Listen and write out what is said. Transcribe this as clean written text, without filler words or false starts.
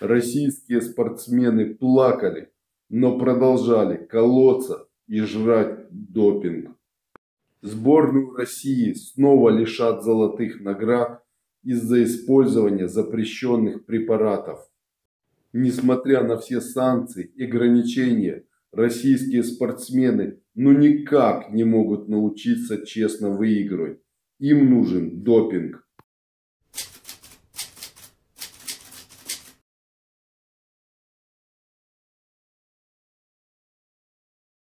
Российские спортсмены плакали, но продолжали колоться и жрать допинг. Сборную России снова лишат золотых наград из-за использования запрещенных препаратов. Несмотря на все санкции и ограничения, российские спортсмены никак не могут научиться честно выигрывать. Им нужен допинг.